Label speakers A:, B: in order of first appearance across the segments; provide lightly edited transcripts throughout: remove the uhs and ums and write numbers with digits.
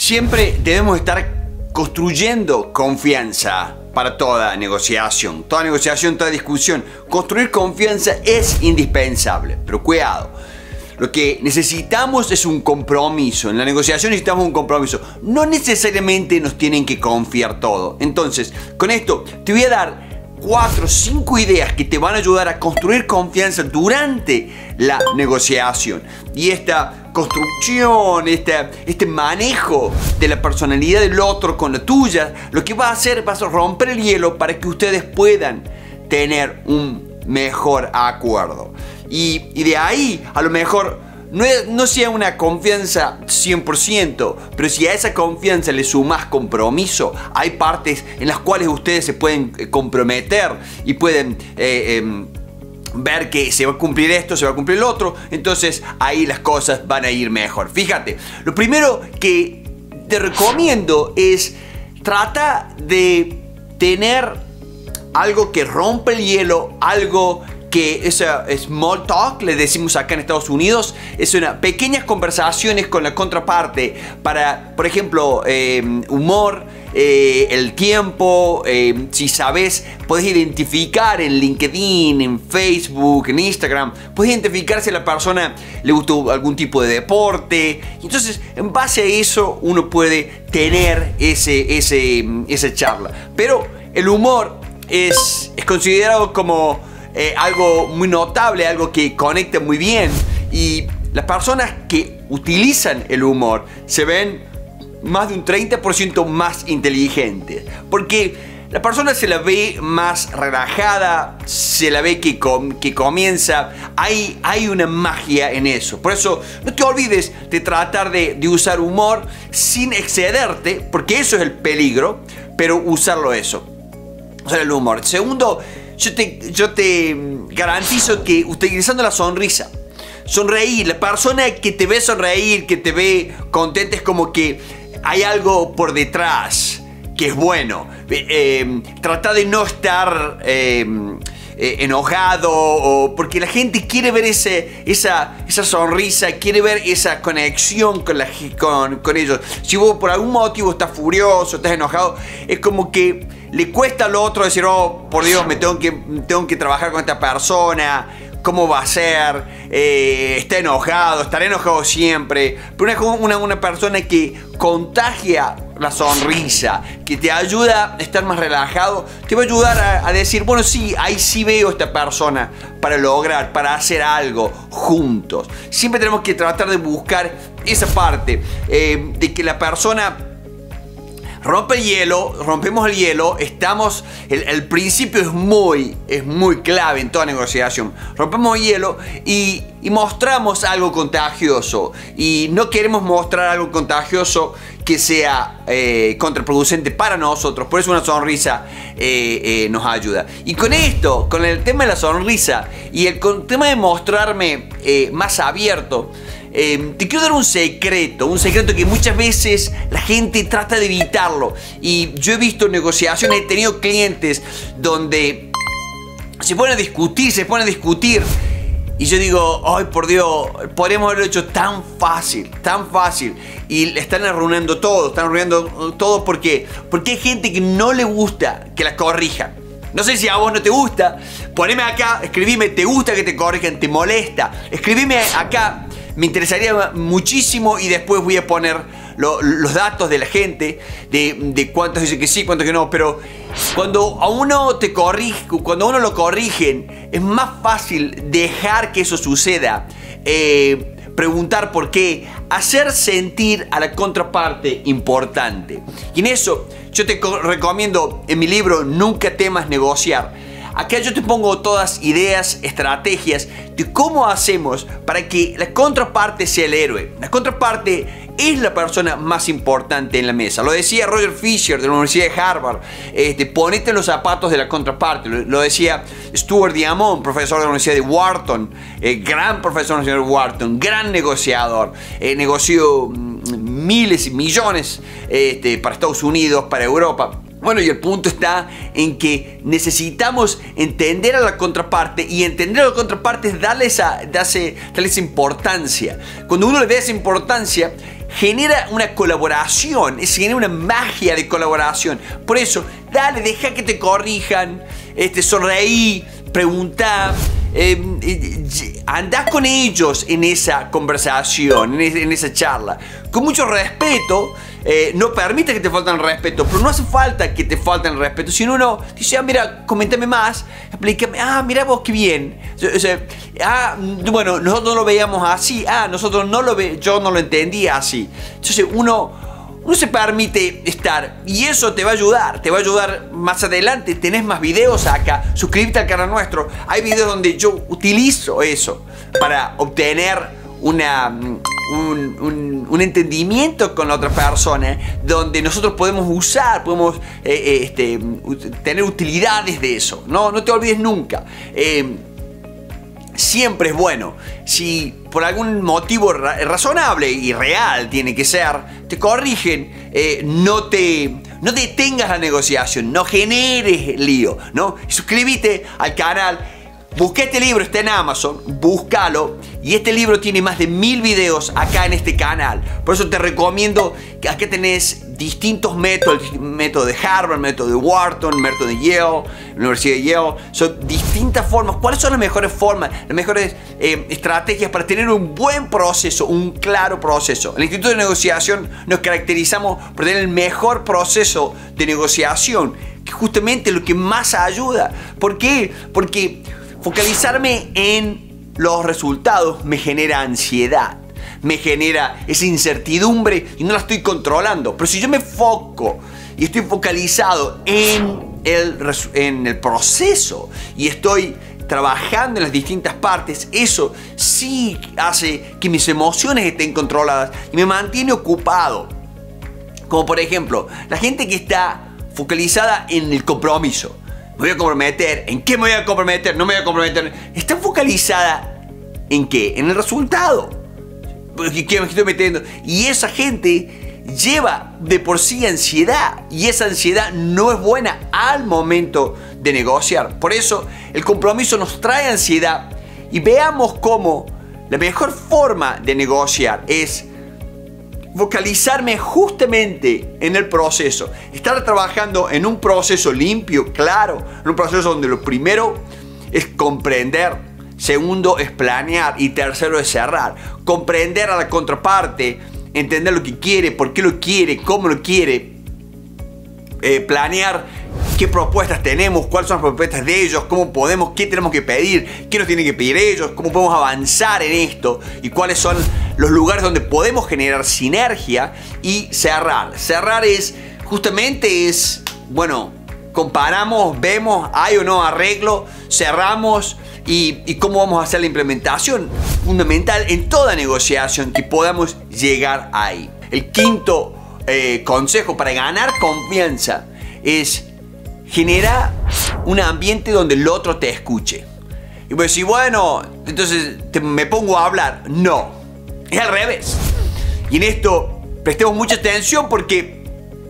A: Siempre debemos estar construyendo confianza para toda negociación, toda discusión. Construir confianza es indispensable, pero cuidado. Lo que necesitamos es un compromiso. En la negociación necesitamos un compromiso. No necesariamente nos tienen que confiar todo. Entonces, con esto te voy a dar 4 o 5 ideas que te van a ayudar a construir confianza durante la negociación. Y esta construcción, este manejo de la personalidad del otro con la tuya, lo que va a hacer va a romper el hielo para que ustedes puedan tener un mejor acuerdo. Y de ahí, a lo mejor, no sea una confianza 100%, pero si a esa confianza le sumas compromiso, hay partes en las cuales ustedes se pueden comprometer y pueden ver que se va a cumplir esto, se va a cumplir el otro. Entonces ahí las cosas van a ir mejor. Fíjate, lo primero que te recomiendo es trata de tener algo que rompe el hielo, algo que es small talk, le decimos acá en Estados Unidos. Es una pequeñas conversaciones con la contraparte para, por ejemplo, humor, el tiempo. Si sabes, puedes identificar en LinkedIn, en Facebook, en Instagram, puedes identificar si a la persona le gustó algún tipo de deporte. Entonces, en base a eso, uno puede tener esa charla. Pero el humor es considerado como algo muy notable, algo que conecta muy bien, y las personas que utilizan el humor se ven más de un 30% más inteligentes, porque la persona se la ve más relajada, se la ve que comienza, hay una magia en eso. Por eso no te olvides de tratar de usar humor sin excederte, porque eso es el peligro, pero usar el humor. Segundo, yo te garantizo que utilizando la sonrisa, sonreír, la persona que te ve sonreír, que te ve contenta, es como que hay algo por detrás que es bueno. Trata de no estar enojado, porque la gente quiere ver esa sonrisa, quiere ver esa conexión con ellos. Si vos por algún motivo estás furioso, estás enojado, es como que le cuesta al otro decir: oh, por Dios, tengo que trabajar con esta persona, ¿cómo va a ser? Está enojado, estará enojado siempre. Pero una persona que contagia la sonrisa, que te ayuda a estar más relajado, te va a ayudar a decir: bueno, sí, ahí sí veo a esta persona para hacer algo juntos. Siempre tenemos que tratar de buscar esa parte de que la persona rompe el hielo, rompemos el hielo. El principio es muy clave en toda negociación. Rompemos el hielo y mostramos algo contagioso. Y no queremos mostrar algo contagioso que sea contraproducente para nosotros. Por eso una sonrisa nos ayuda. Y con esto, con el tema de la sonrisa y con el tema de mostrarme más abierto, te quiero dar un secreto que muchas veces la gente trata de evitarlo. Y yo he visto negociaciones, he tenido clientes donde se ponen a discutir. Y yo digo: ay, por Dios, podríamos haberlo hecho tan fácil. Y le están arruinando todo, porque hay gente que no le gusta que la corrijan. No sé si a vos no te gusta. Poneme acá, escribime: ¿te gusta que te corrijan? ¿Te molesta? Escribime acá. Me interesaría muchísimo, y después voy a poner los datos de la gente, de cuántos dicen que sí, cuántos que no. Pero cuando a uno lo corrigen, es más fácil dejar que eso suceda, preguntar por qué, hacer sentir a la contraparte importante. Y en eso yo te recomiendo, en mi libro Nunca temas negociar, acá yo te pongo todas ideas, estrategias de cómo hacemos para que la contraparte sea el héroe. La contraparte es la persona más importante en la mesa. Lo decía Roger Fisher de la Universidad de Harvard: ponete en los zapatos de la contraparte. Lo decía Stuart Diamond, profesor de la Universidad de Wharton, gran profesor de la Universidad de Wharton, gran negociador, negoció miles y millones para Estados Unidos, para Europa. Bueno, y el punto está en que necesitamos entender a la contraparte, y entender a la contraparte es darle esa importancia. Cuando uno le da esa importancia, genera una colaboración, genera una magia de colaboración. Por eso, dale, deja que te corrijan, sonreí, preguntá, andás con ellos en esa conversación, en esa charla, con mucho respeto. No permite que te falten el respeto, pero no hace falta que te falten el respeto. Si uno dice, mira, coméntame más, explícame, mira vos qué bien. O sea, bueno, nosotros no lo veíamos así, yo no lo entendía así. Entonces uno se permite estar, y eso te va a ayudar más adelante. Tenés más videos acá, suscríbete al canal nuestro. Hay videos donde yo utilizo eso para obtener un entendimiento con la otra persona, donde nosotros podemos tener utilidades de eso. No te olvides nunca. Siempre es bueno, si por algún motivo razonable y real tiene que ser, te corrigen, no detengas la negociación, no generes lío, ¿no? Suscríbete al canal. Busqué este libro, está en Amazon, búscalo. Y este libro tiene más de 1000 videos acá en este canal. Por eso te recomiendo que acá tenés distintos métodos. El método de Harvard, el método de Wharton, el método de Yale, la Universidad de Yale. Son distintas formas. ¿Cuáles son las mejores formas, las mejores estrategias para tener un buen proceso, un claro proceso? En el Instituto de Negociación nos caracterizamos por tener el mejor proceso de negociación, que justamente es lo que más ayuda. ¿Por qué? Porque focalizarme en los resultados me genera ansiedad, me genera esa incertidumbre y no la estoy controlando. Pero si yo me foco y estoy focalizado en el proceso y estoy trabajando en las distintas partes, eso sí hace que mis emociones estén controladas y me mantiene ocupado. Como por ejemplo, la gente que está focalizada en el compromiso. Me voy a comprometer. ¿En qué me voy a comprometer? No me voy a comprometer. Está focalizada ¿en qué? En el resultado. ¿Qué me estoy metiendo? Y esa gente lleva de por sí ansiedad. Y esa ansiedad no es buena al momento de negociar. Por eso el compromiso nos trae ansiedad. Y veamos cómo la mejor forma de negociar es focalizarme justamente en el proceso, estar trabajando en un proceso limpio, claro, en un proceso donde lo primero es comprender, segundo es planear y tercero es cerrar. Comprender a la contraparte, entender lo que quiere, por qué lo quiere, cómo lo quiere, planear qué propuestas tenemos, cuáles son las propuestas de ellos, qué tenemos que pedir, qué nos tienen que pedir ellos, cómo podemos avanzar en esto y cuáles son los lugares donde podemos generar sinergia. Y cerrar. Cerrar comparamos, vemos, hay o no arreglo, cerramos y cómo vamos a hacer la implementación. Fundamental en toda negociación que podamos llegar ahí. El quinto consejo para ganar confianza es generar un ambiente donde el otro te escuche. Y pues si bueno, entonces me pongo a hablar. No, es al revés. Y en esto prestemos mucha atención porque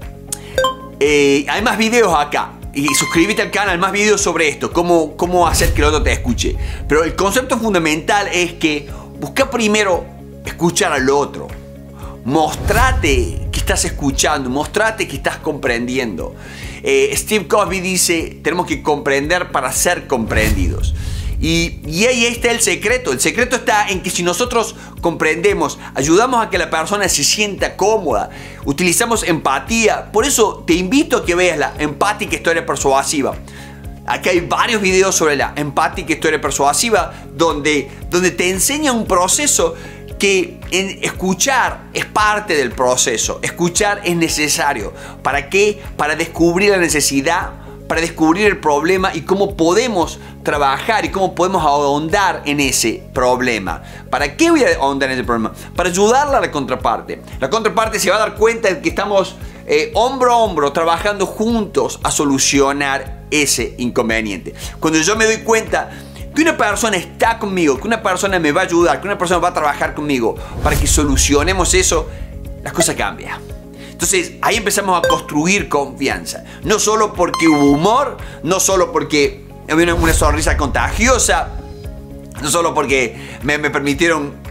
A: hay más videos acá. Y suscríbete al canal, más videos sobre esto, cómo hacer que el otro te escuche. Pero el concepto fundamental es que busca primero escuchar al otro. Mostrate que estás escuchando, mostrate que estás comprendiendo. Steve Covey dice, tenemos que comprender para ser comprendidos. Y ahí está el secreto. El secreto está en que si nosotros comprendemos, ayudamos a que la persona se sienta cómoda, utilizamos empatía. Por eso te invito a que veas la empática historia persuasiva. Aquí hay varios videos sobre la empática historia persuasiva donde te enseña un proceso que escuchar es parte del proceso. Escuchar es necesario. ¿Para qué? Para descubrir la necesidad, para descubrir el problema y cómo podemos trabajar y cómo podemos ahondar en ese problema. ¿Para qué voy a ahondar en ese problema? Para ayudarla a la contraparte. La contraparte se va a dar cuenta de que estamos hombro a hombro trabajando juntos a solucionar ese inconveniente. Cuando yo me doy cuenta que una persona está conmigo, que una persona me va a ayudar, que una persona va a trabajar conmigo para que solucionemos eso, las cosas cambian. Entonces ahí empezamos a construir confianza. No solo porque hubo humor, no solo porque había una sonrisa contagiosa, no solo porque me permitieron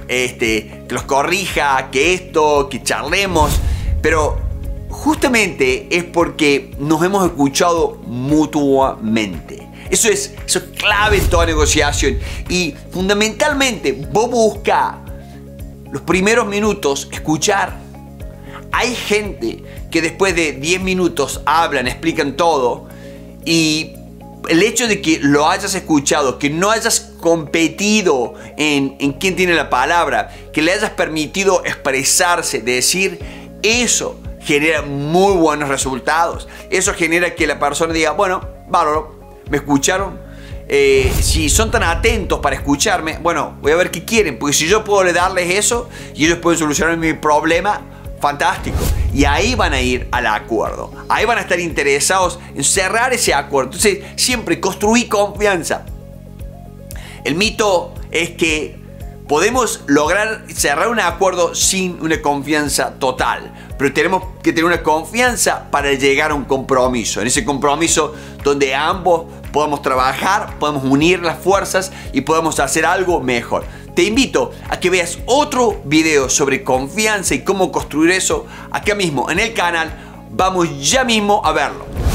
A: que los corrija, que esto, que charlemos, pero justamente es porque nos hemos escuchado mutuamente. Eso es clave en toda negociación. Y fundamentalmente, vos busca los primeros minutos escuchar. Hay gente que después de 10 minutos hablan, explican todo, y el hecho de que lo hayas escuchado, que no hayas competido en quién tiene la palabra, que le hayas permitido expresarse, decir, eso genera muy buenos resultados. Eso genera que la persona diga, bueno, bárbaro, me escucharon. Si son tan atentos para escucharme, bueno, voy a ver qué quieren, porque si yo puedo darles eso y ellos pueden solucionar mi problema, fantástico. Y ahí van a ir al acuerdo. Ahí van a estar interesados en cerrar ese acuerdo. Entonces, siempre construir confianza. El mito es que podemos lograr cerrar un acuerdo sin una confianza total, pero tenemos que tener una confianza para llegar a un compromiso. En ese compromiso donde ambos podemos trabajar, podemos unir las fuerzas y podemos hacer algo mejor. Te invito a que veas otro video sobre confianza y cómo construir eso acá mismo en el canal. Vamos ya mismo a verlo.